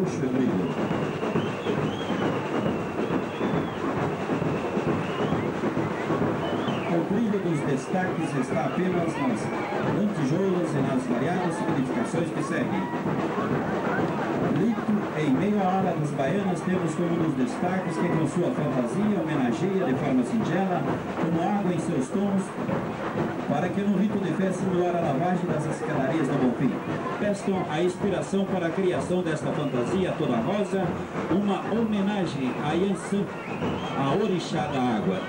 Gaúcho e Brilho. O brilho dos destaques está apenas nas lantejoulas e nas variadas significações que seguem. Lito, em meio à ala das baianas, temos como um dos destaques que com sua fantasia homenageia de forma singela, como água em seus tons, para que no rito de fé simular a lavagem das escadarias do Bonfim. Prestam a inspiração para a criação desta fantasia toda rosa, uma homenagem a Yansan, a orixá da água.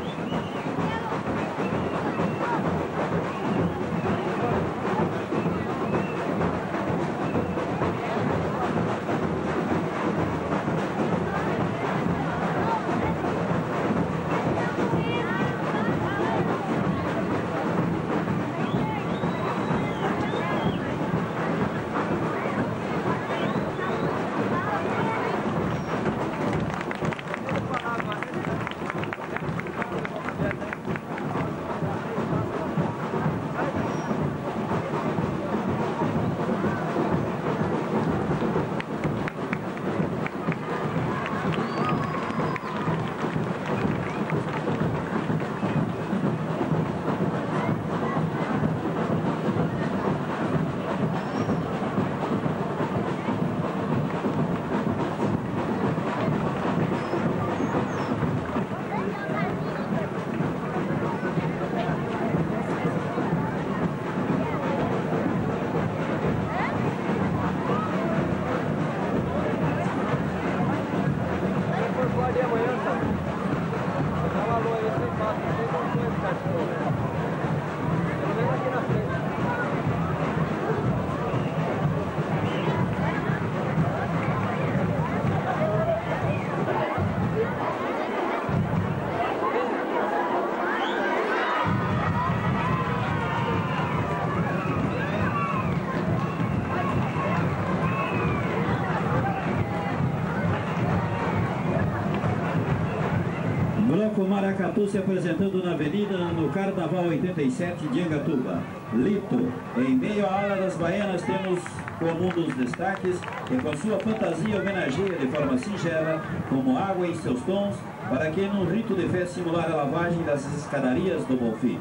Bloco Maracatu se apresentando na avenida no Carnaval 87 de Angatuba. Lito, em meio à ala das baianas, temos como um dos destaques que com sua fantasia homenageia de forma singela, como água em seus tons, para que no rito de fé simular a lavagem das escadarias do Bonfim.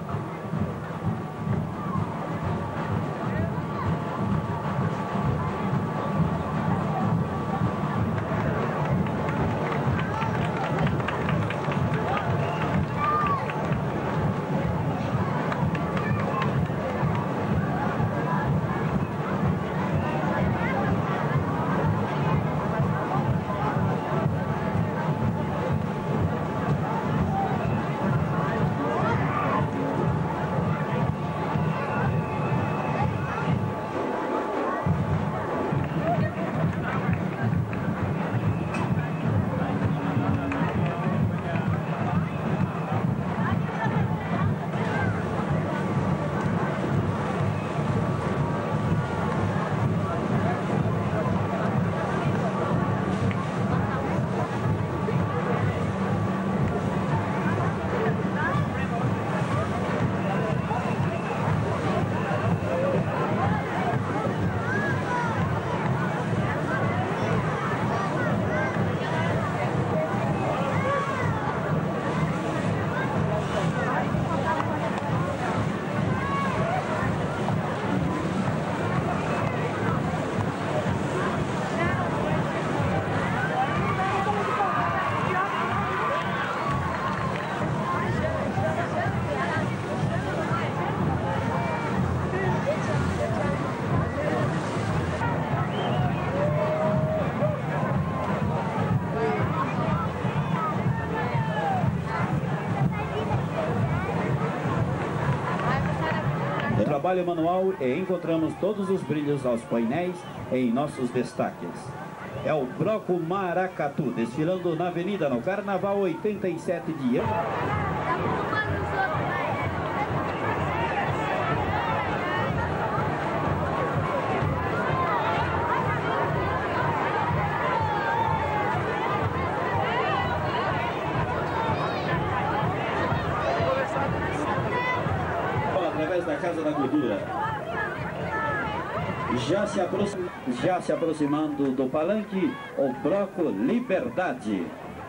Trabalho manual e encontramos todos os brilhos aos painéis em nossos destaques. É o Bloco Maracatu, desfilando na avenida no Carnaval 87 de Angatuba. Através da Casa da Gordura. Já se aproximando do palanque, o bloco Liberdade.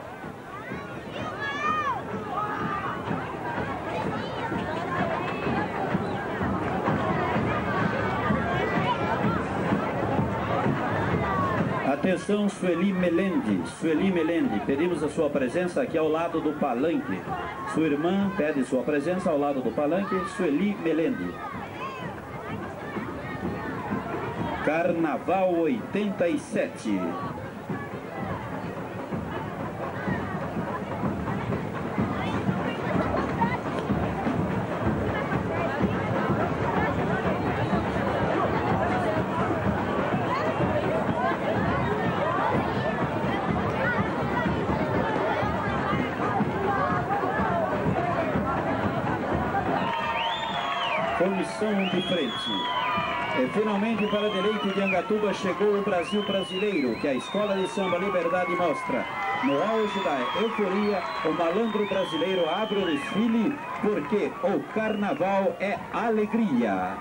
Atenção, Sueli Melende, pedimos a sua presença aqui ao lado do palanque. Sua irmã pede sua presença ao lado do palanque, Sueli Melende. Carnaval 87. Comissão de frente. E finalmente, para deleite de Angatuba, chegou o Brasil brasileiro, que a Escola de Samba Liberdade mostra. No auge da euforia, o malandro brasileiro abre o desfile, porque o carnaval é alegria.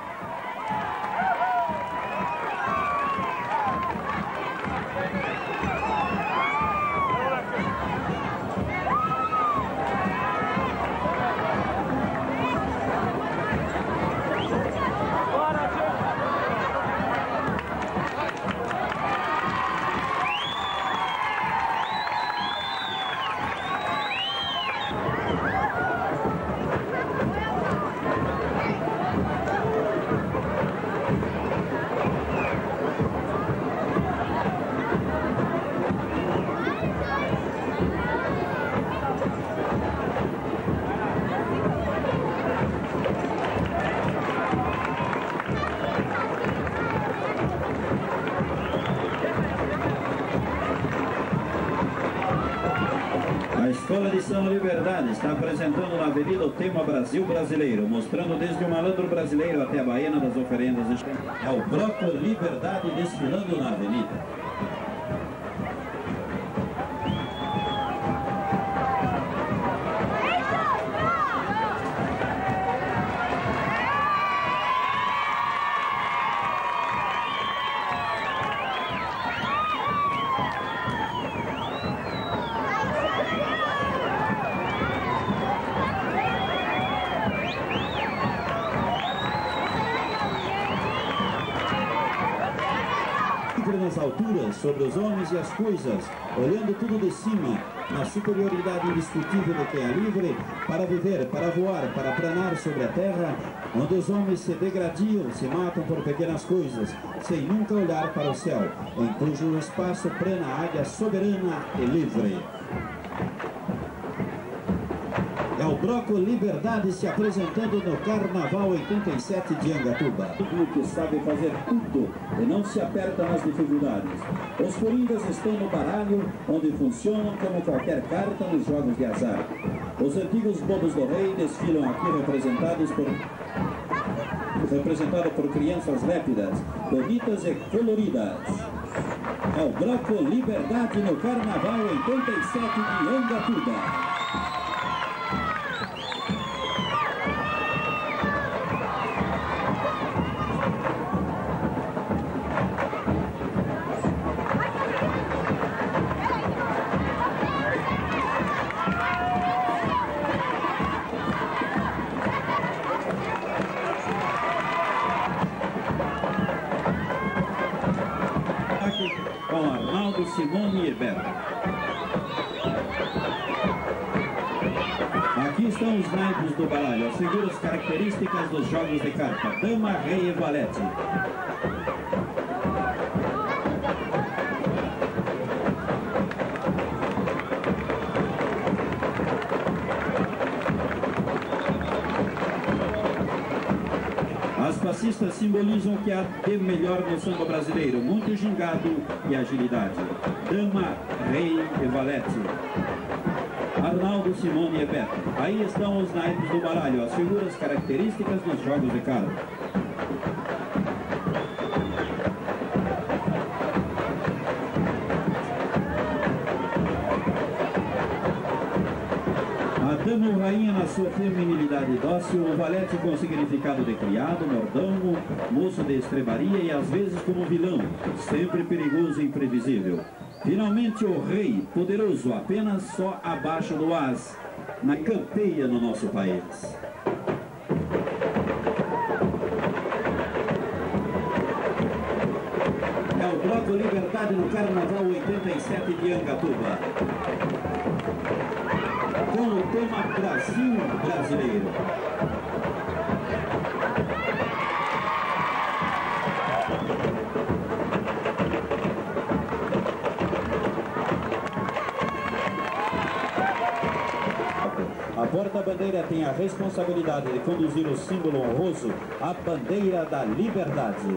A Escola de Samba Liberdade está apresentando na avenida o tema Brasil Brasileiro, mostrando desde o malandro brasileiro até a baiana das oferendas. É o bloco Liberdade desfilando na avenida. Nas alturas, sobre os homens e as coisas, olhando tudo de cima, na superioridade indiscutível de quem é livre, para viver, para voar, para planar sobre a terra, onde os homens se degradiam, se matam por pequenas coisas, sem nunca olhar para o céu, em cujo espaço plana a águia soberana e livre. É o bloco Liberdade se apresentando no Carnaval 87 de Angatuba. O que sabe fazer tudo e não se aperta nas dificuldades. Os coringas estão no baralho, onde funcionam como qualquer carta nos jogos de azar. Os antigos bobos do rei desfilam aqui representados por crianças lépidas, bonitas e coloridas. É o bloco Liberdade no Carnaval 87 de Angatuba. Com Arnaldo, Simone e Beto. Aqui estão os naipes do baralho, as figuras características dos jogos de carta: dama, rei e valete. As passistas simbolizam o que há de melhor no samba brasileiro: muito gingado e agilidade. Dama, rei e valete. Arnaldo, Simone e Beto. Aí estão os naipes do baralho, as figuras características dos jogos de carta. A dama ou rainha na sua feminilidade dócil, o valete com significado de criado, mordomo, moço de estrebaria e às vezes como vilão, sempre perigoso e imprevisível. Finalmente o rei, poderoso apenas só abaixo do as, na campeia no nosso país. É o Bloco Liberdade no Carnaval 87 de Angatuba, com o tema Brasil Brasileiro. A porta-bandeira tem a responsabilidade de conduzir o símbolo honroso, a bandeira da liberdade.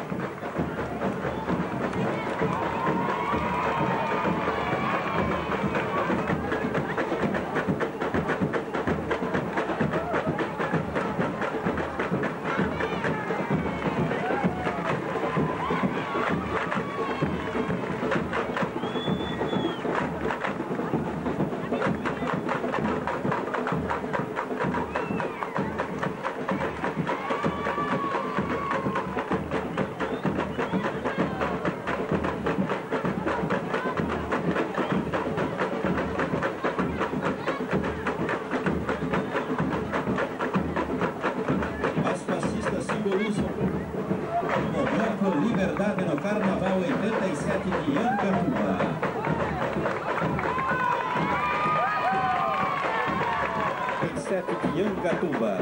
O Bloco Liberdade no Carnaval 87 de Angatuba. De Angatuba.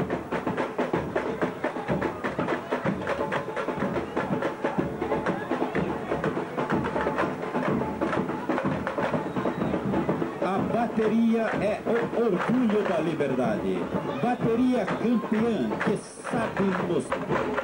A bateria é o orgulho da liberdade. Bateria campeã que sabe mostrar.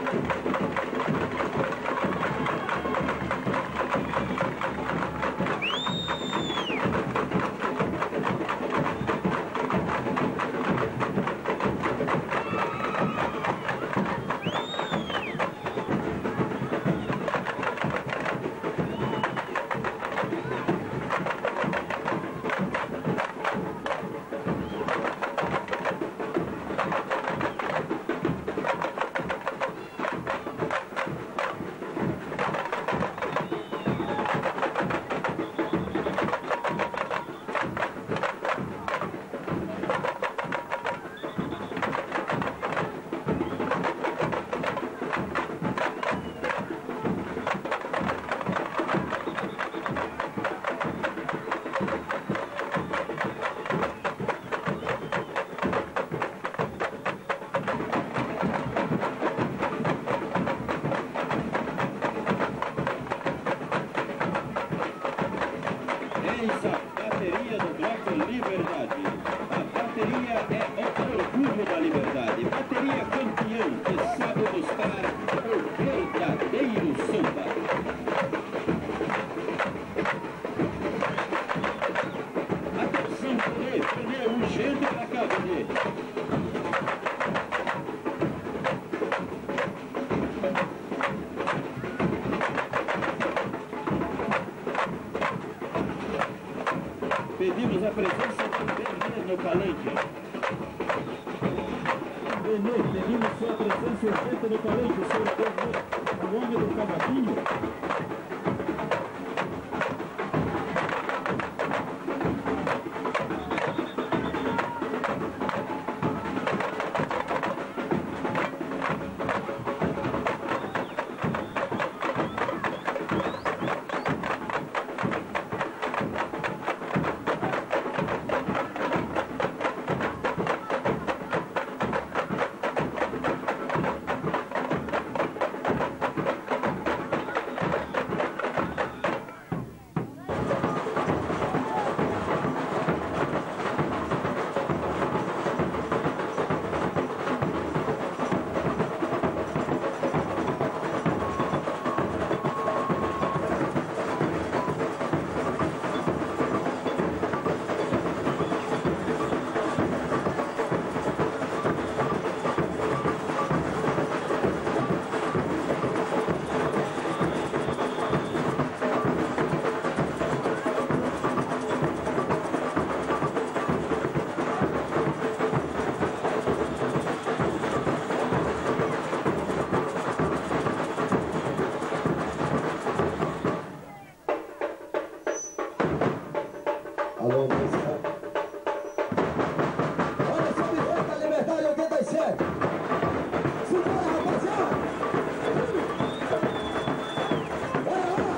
A bateria do Bloco Liberdade. A bateria é o orgulho da liberdade. Bateria campeã que sabe buscar o verdadeiro samba. Atenção, Pelé urgente para cá, Pelé. Pedimos a presença do Benê no palanque. Benê, pedimos sua presença urgente no palanque, senhor Benê, o homem do cavaquinho. Alô, Marcelo. Olha só, me volta, Liberdade 87. Segura, rapaziada. Bora lá.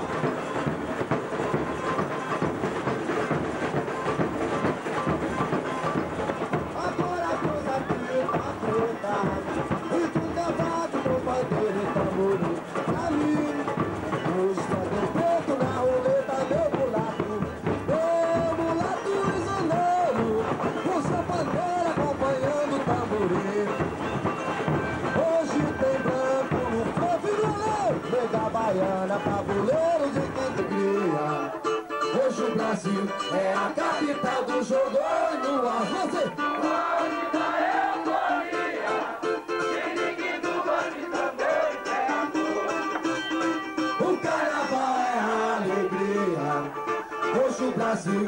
Agora a coisa aqui tá toda. E tu cavado no bandeira e tamborim. Pra mim, hoje só tem preto na roleta, meu mulato. Meu mulato isoleiro, com seu pandeiro acompanhando o tamborim. Hoje tem branco no fofo e no leiro, nega baiana, tabuleiro de quem te cria. Hoje o Brasil é a capital do jogo no ar. Você! Hoje tá euforia, quem ninguém do banco também pega fogo. O carnaval é a alegria. Hoje o Brasil.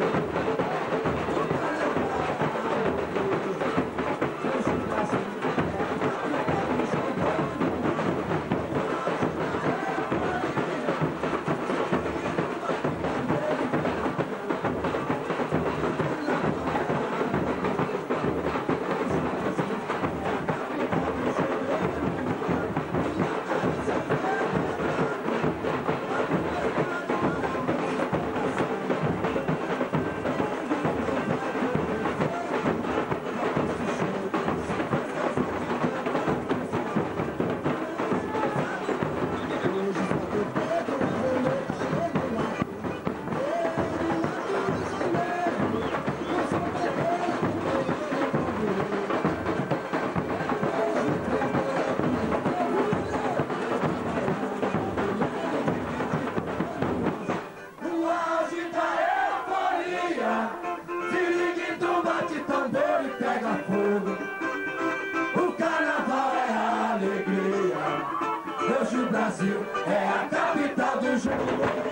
Hoje o Brasil é a capital do jogo.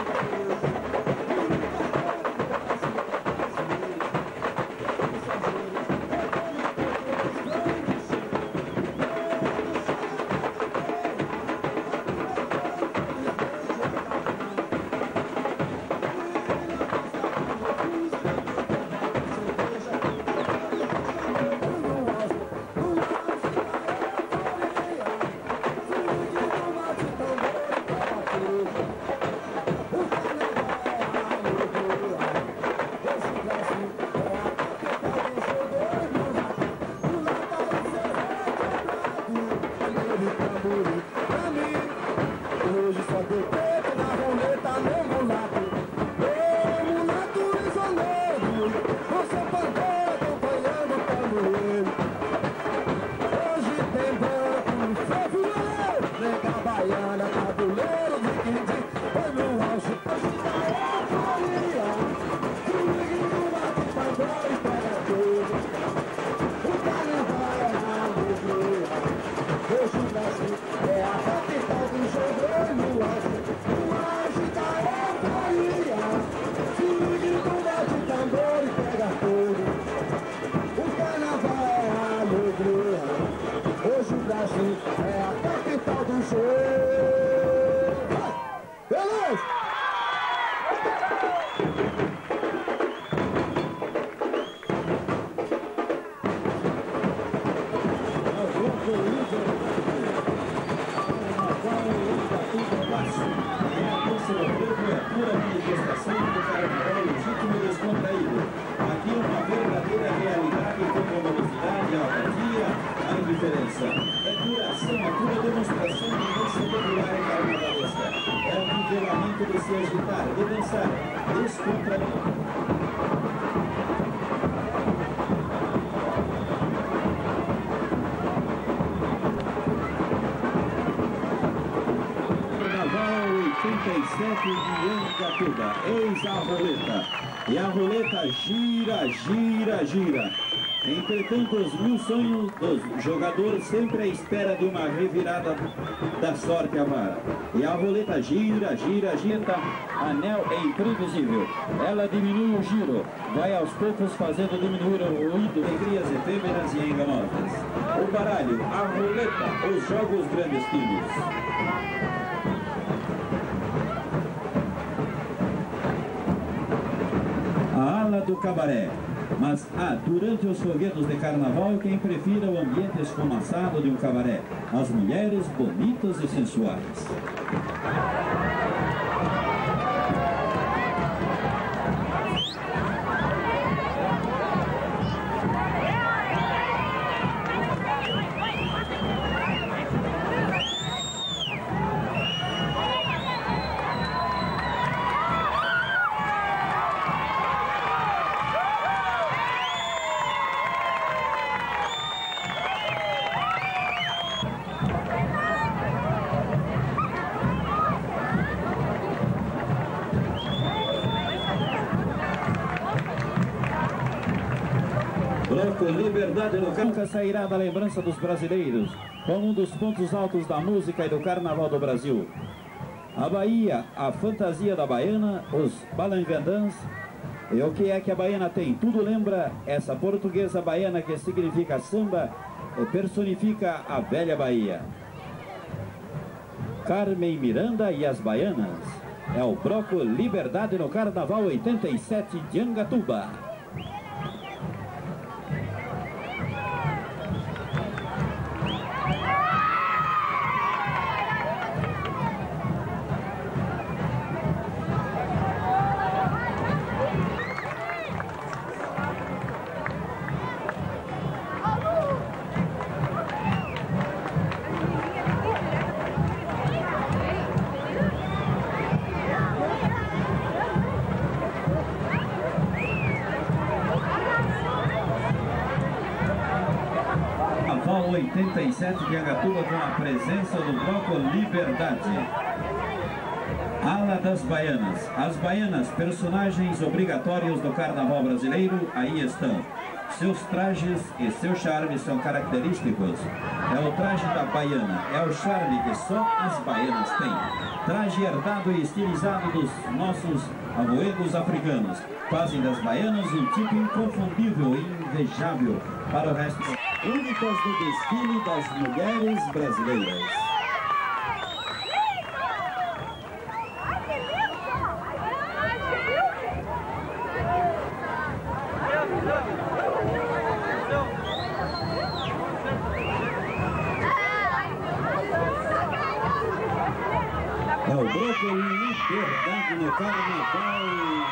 Hoje só tem preto na roleta, meu mulato. Meu mulato isoleiro, com seu pandeiro acompanhando o tamboreiro. Hoje tem branco, fofo e oleiro, nega baiana, tabuleiro de quindim. Foi no auge, hoje tá euforia. Comigo no bate tambor e pega tudo. O carnaval é a alegria. Hoje o Brasil é a capital do jogo. Hoje o Brasil é a capital do jogo. Beleza? Pura manifestação do carnaval legítimo e descontraído. Aqui uma verdadeira realidade com velocidade, alcatia, a indiferença. É pura ação, é pura demonstração de dança popular e carnavalesca. É o nivelamento de se agitar, de dançar, descontraído. Carnaval 87 de Angatuba, eis a roleta. E a roleta gira, gira, gira. Entretanto, os mil sonhos dos jogadores sempre à espera de uma revirada da sorte avara. E a roleta gira, gira, gira. Anel é imprevisível. Ela diminui o giro, vai aos poucos fazendo diminuir o ruído, alegrias efêmeras e enganosas. O baralho, a roleta, os jogos clandestinos. A ala do cabaré. Mas durante os foguetos de carnaval, quem prefira o ambiente esfumaçado de um cabaré, as mulheres bonitas e sensuais. Bloco Liberdade no Carnaval nunca sairá da lembrança dos brasileiros, como um dos pontos altos da música e do Carnaval do Brasil. A Bahia, a fantasia da baiana, os balangandãs, e o que é que a baiana tem? Tudo lembra essa portuguesa baiana que significa samba e personifica a velha Bahia. Carmen Miranda e as Baianas. É o Bloco Liberdade no Carnaval 87 de Angatuba. Carnaval 87 de Angatuba com a presença do Bloco Liberdade. Ala das Baianas. As baianas, personagens obrigatórios do Carnaval brasileiro, aí estão. Seus trajes e seu charme são característicos. É o traje da baiana, é o charme que só as baianas têm. Traje herdado e estilizado dos nossos avoegos africanos. Fazem das baianas um tipo inconfundível e invejável para o resto. Únicas no desfile das mulheres brasileiras. É o Bloco Liberdade no Carnaval.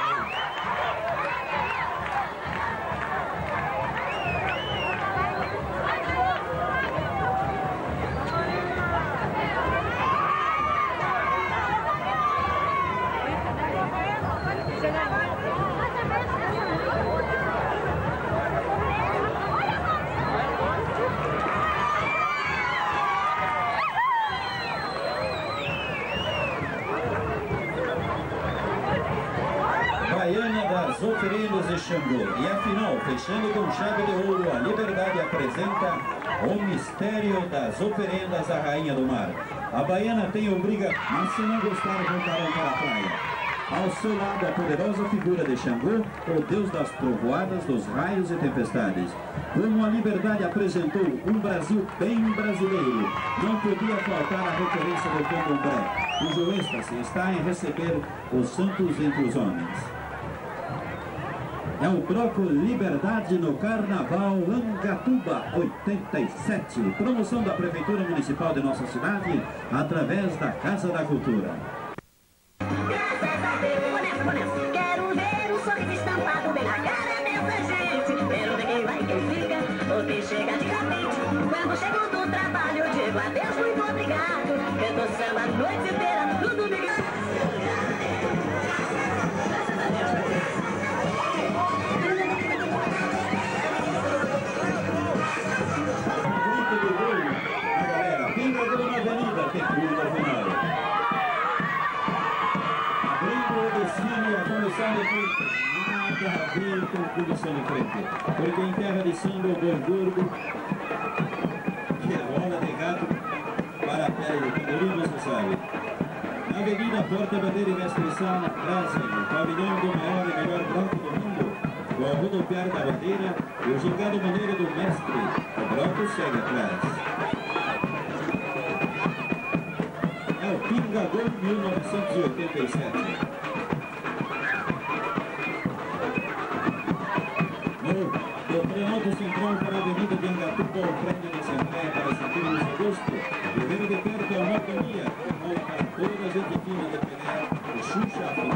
Baiana das Oferendas de Xangô. E afinal, fechando com chave de ouro, a Liberdade apresenta o mistério das oferendas à Rainha do Mar. A baiana tem obriga, mas se não gostar, voltarão para a praia. Ao seu lado, a poderosa figura de Xangô, o deus das trovoadas, dos raios e tempestades. Como a Liberdade apresentou um Brasil bem brasileiro, não podia faltar a referência do candomblé, cujo êxtase está em receber os santos entre os homens. É o Bloco Liberdade no Carnaval Angatuba 87, promoção da Prefeitura Municipal de nossa cidade, através da Casa da Cultura. Quero ver o sorriso estampado bem na cara dessa gente. Quero ver quem vai, quem fica, ou quem chega de repente. Quando chego do trabalho, eu digo adeus, muito obrigado. Canto samba a noite inteira, tudo me... Nada a ver com punição de frente, porque em terra de samba o boi gordo que rola de gato para a pele, quando livre você sabe. Na Avenida Porta Bandeira e Restrição trazem o pavilhão do maior e melhor bloco do mundo, com o rodopiar da bandeira e o gingado maneiro do mestre. O bloco segue atrás. É o Pingador 1987. Planalto Central para a Avenida de Angatuba, ao prédio da Assembleia para sentir Luiz Augusto. E ver de perto a motonia, que rola para todas as etiquetas de Pelé, o Xuxa,